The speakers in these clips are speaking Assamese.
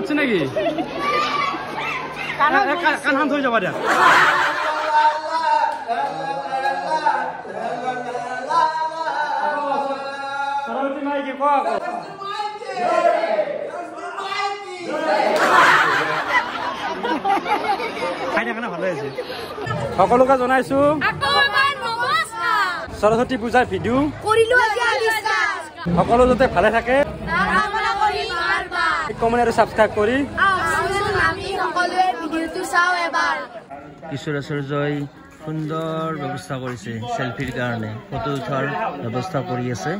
মাতছে নাকি কাণ হাত হৈ যাবা দিয়া সৰস্বতী মাই কি কোৱা খাই থাকে না ভালে আছে সকলোকে জনাইছো সৰস্বতী পূজাৰ ভিডিঅ' সকলো যাতে ভালে থাকে কমেণ্ট আৰু সাবস্ক্ৰাইব কৰি কিশোৰাচাৰ্যই সুন্দৰ ব্যৱস্থা কৰিছে সেলফিৰ কাৰণে ফটো উঠাৰ ব্যৱস্থা কৰি আছে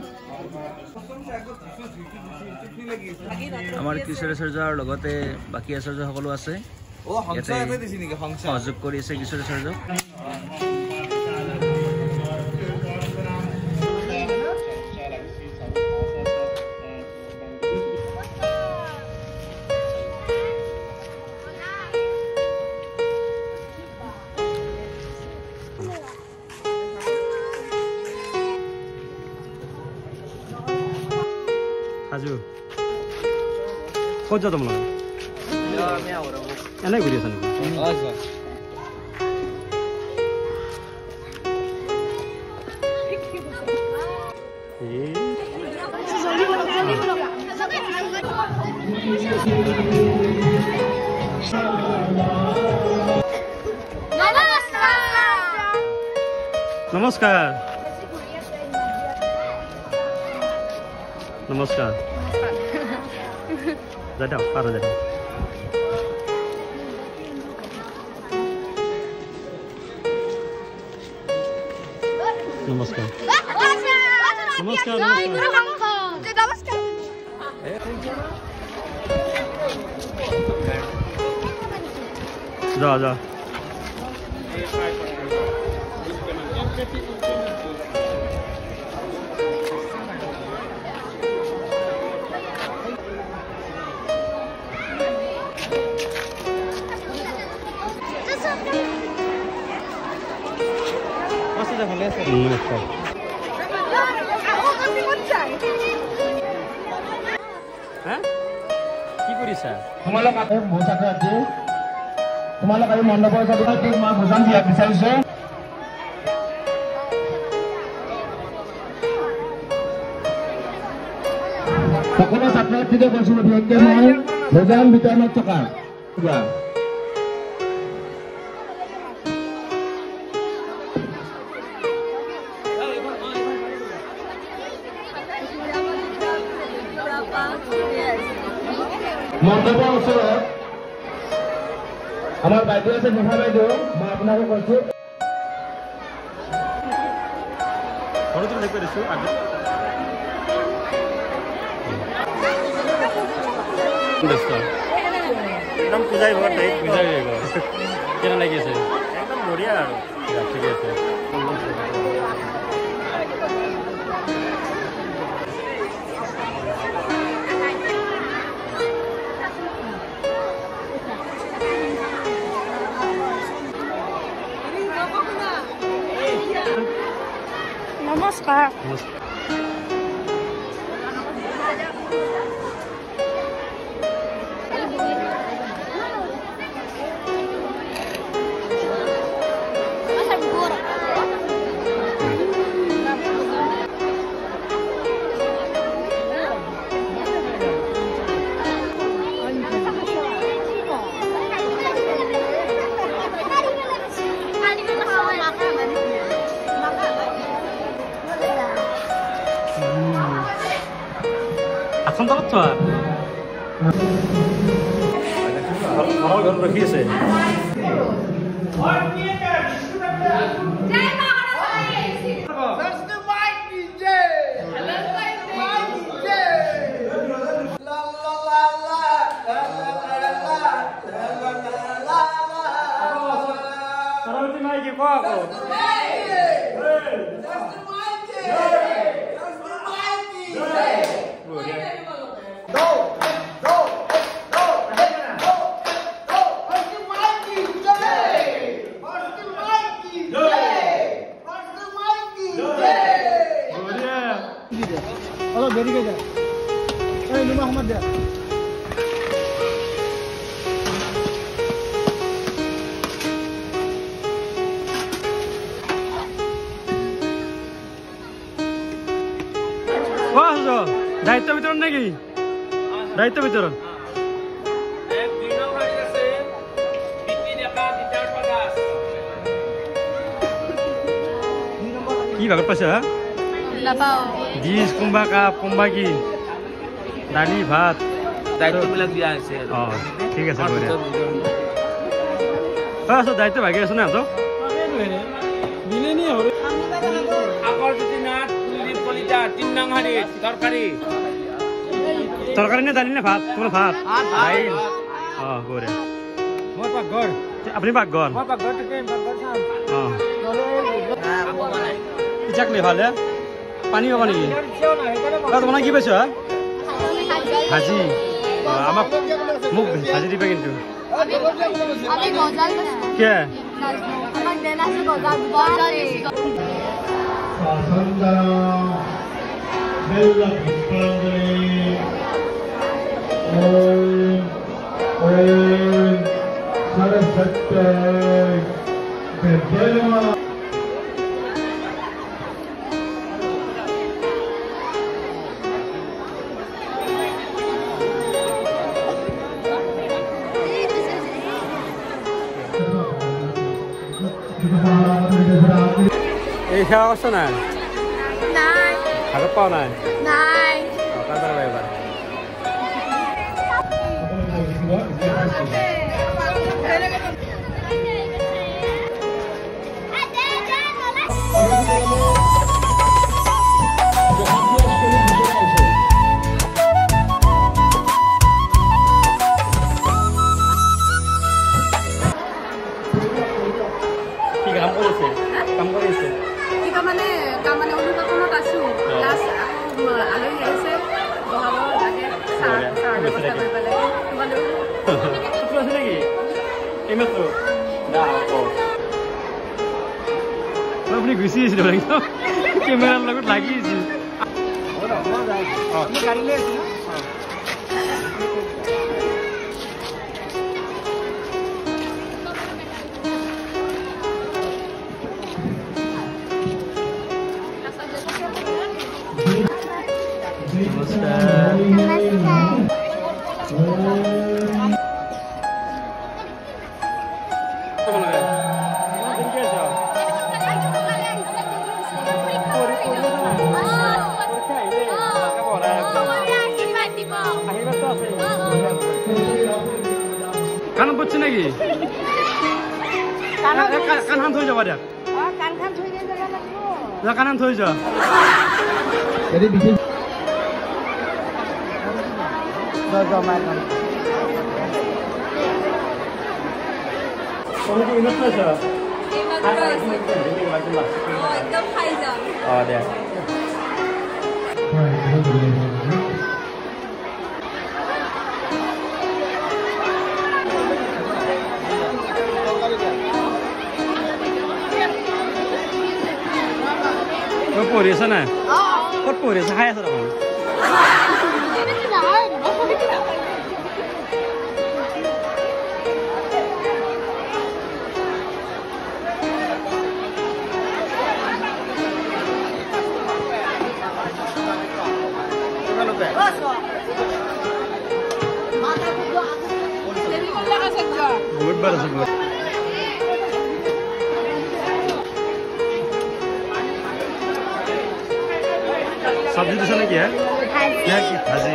আমাৰ কিশোৰাচাৰ্যৰ লগতে বাকী আচাৰ্য সকলো আছে সহযোগ কৰি আছে কিশোৰাচাৰ্যক Aju, kau jatuh mana? Ya, ni awak. Enak video sana. Aja. Namaskar. Namaskar. Jadau, parah jadau. Namaskar. Namaskar. Namaskar. जा जा কি কৰিছা তোমালোক বহুত ছাত্ৰ আছে তোমালোক এই মণ্ডপৰ ছাত্ৰক মই বুজান দিয়া বিচাৰিছো সকলো ছাত্ৰছাত্ৰীকে কৈছো বিশেষকৈ মই ভোজন বিতৰণত থকা মণ্ডপৰ ওচৰত আমাৰ বাইদেউ আছে নিশা বাইদেউ মই আপোনালোকক কৈছো একদম পূজাই ঘৰত কেনে লাগিছে একদম বঢ়িয়া আৰু ঠিক আছে Namaskar. Santarat tuh. Orang kan pergi sih. Sorotin lagi kok aku. Kalau beri kerja, Nur Muhammad dia. কছ দায়িত্ব ভিতৰত নেকি দায়িত্ব ভিতৰত কি ভাগত পাইছা ডিছ কোনোবা কাপ কোনোবা কি দালি ভাত দায়িত্ববিলাক দিয়া হৈছে ঠিক আছে দায়িত্ব ভাগি আছো না তো তৰকাৰী নে দালি নে ভাত তোমাৰ ভাত আপুনি পাকঘৰ পিছাকলি ভালে পানী পাবা নেকি তোমাক কি পাইছো ভাজি আমাক মোক ভাজি দিবা কিন্তু কে এই সেৱা কৰছ নাই হাতত পাওঁ নাই এবাৰ আপুনি গুচি আহিছিল কেমেৰাৰ লগত লাগি আছিল কাণত পড়ছে নাকি কাণখান থৈ যাবা দিয়ক কাণখান থৈ যা পঢ়ি আছা নাই ক'ত পঢ়ি আছা খাই আছা দেখোন বহুত বাৰ আছে বহুত सब्जी दिशा ने क्या है भाजी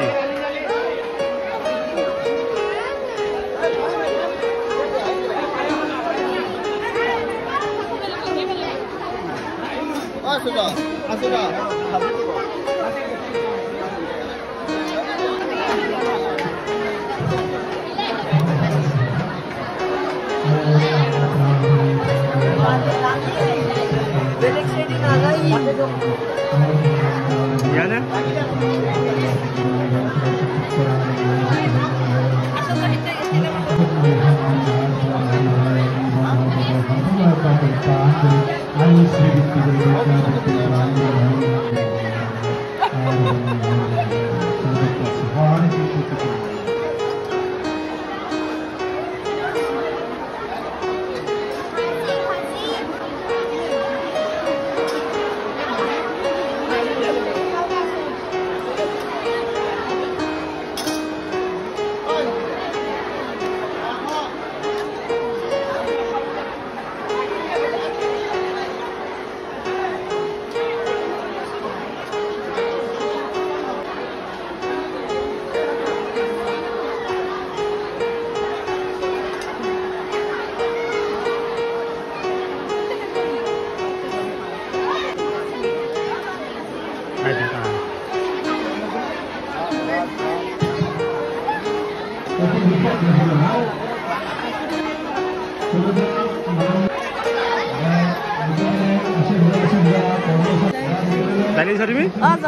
Dali sa তুমি? আচ্ছা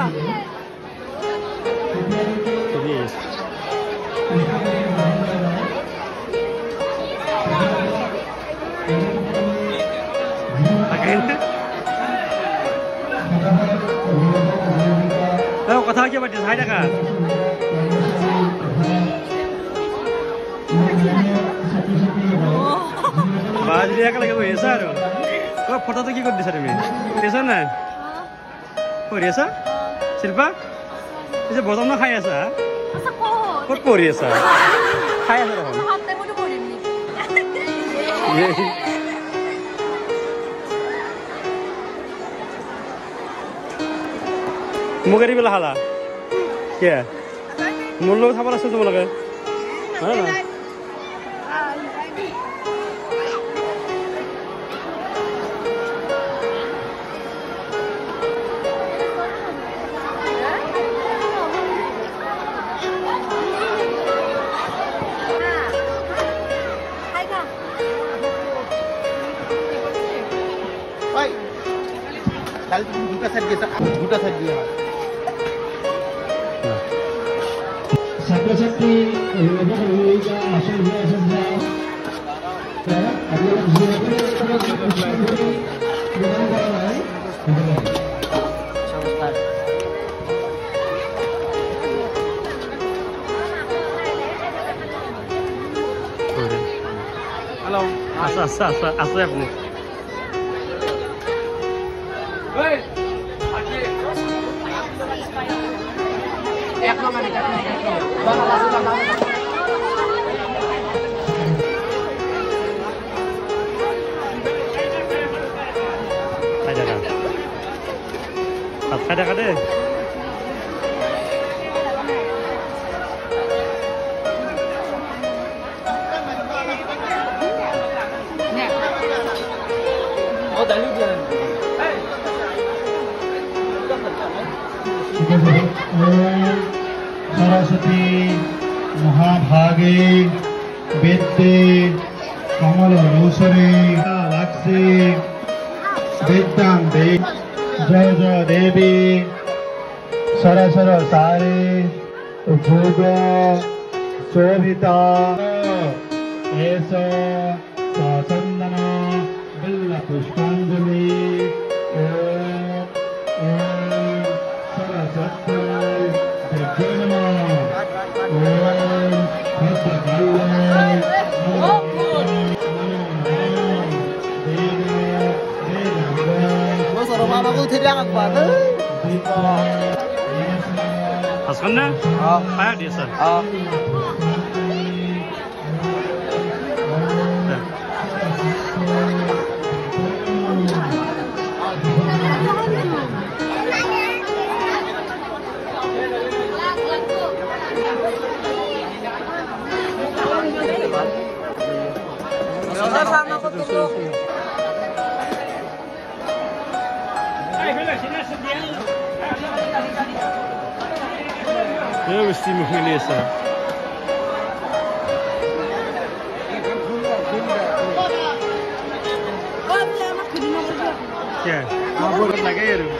কথা কি পাতিছ 60 টাকা বাজরি একা লাগে হইছে আর ও ফটো তো কি করে দিছ তুমি পেছ না কৰি আছা শিল্পা এই যে বদম না খাই আছা কত কৰি আছা খাই আছা দেখোন মোক এৰি পেলাই খালা কি মোৰ লগত খাব আছে তোমালোকে হয় না ছাত্রছাত্রী অভিভাবক আসন হ্যালো আচ্ছা আচ্ছা আচ্ছা আছে আপনি খাই দেখা দে सरस्वती महाभागे वेद्ये कमलरूसरे लाक्षे वेदांते जय जय देवी सरसर सारे भोग शोभिता एस सचंदन बिल्ल पुष्पांजलि Saraswati Haskan na? Kaya di sir. Ya mesti memilih sah. Ya, apa lagi ya tu?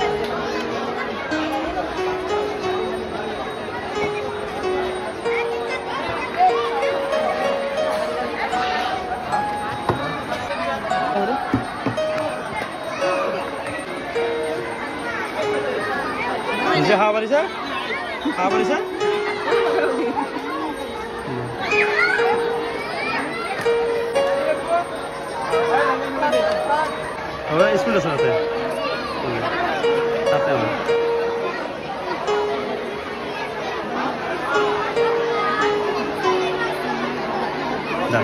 Ini apa ni sah? Apa ni sah? Ahora escuela sana te. Apa ni? Dah.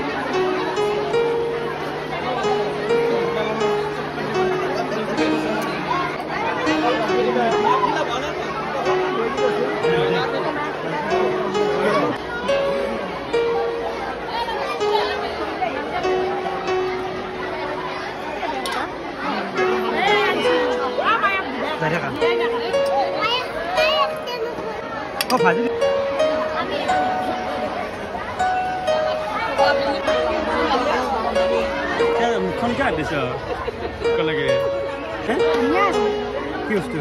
Oh, भाजी এনেকৈ আনিছ একেলগে কি বস্তু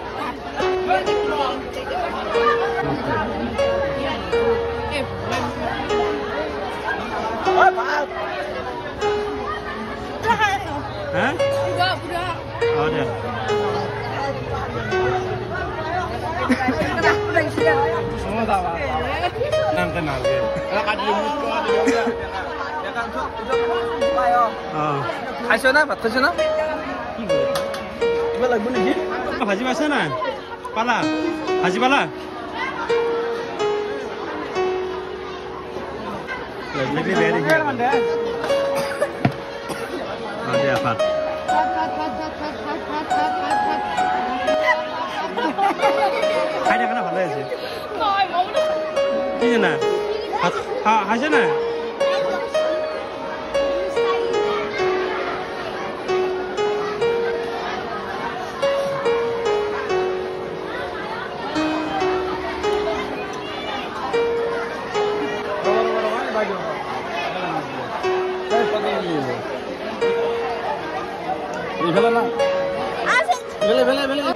hả? Ờ được. Nam tên nào vậy? খাইছো না ভাত খাইছো না কিবা লাগব নেকি ভাজি পাইছে না পালা ভাজি পালা লাগলি বেয়া দেখি দে ভাত খাই দেখা না ভালো আছে কি জানা ভাত খাইছে না Vela na. Vela.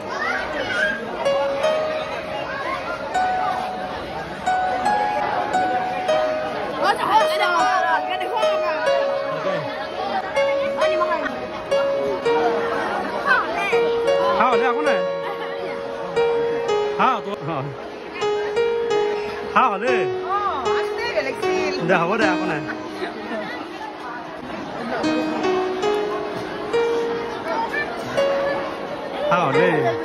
Hao le ako na. Hao to. Hao le. Dah, dah ako na. Hao le.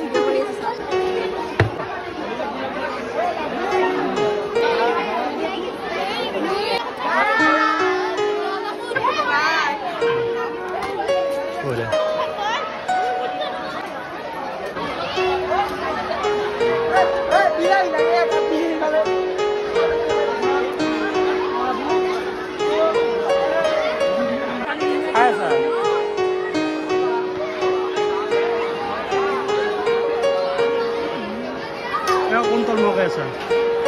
Boleh. Hai sir. Ya untul mau kayak sir.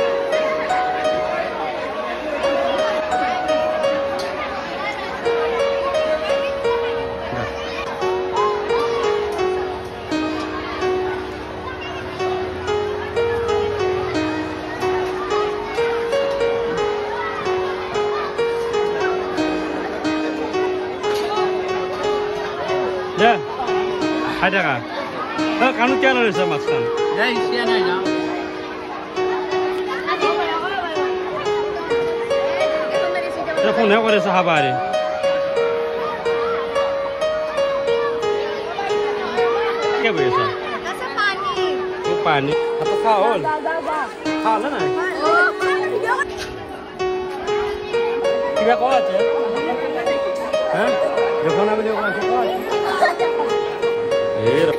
Ya, ada kah? Kamu kira ada sama sekali? Ya, isian aja. Telepon ya pada sahabat ini. Apa biasa? Rasa pani. Pani. Atau kaol? Kaol lah nih. Tiga kaol aja. Hah? Jangan ambil dia orang kaol.